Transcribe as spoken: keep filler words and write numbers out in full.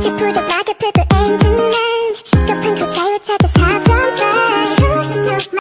to put up like a purple end tonight.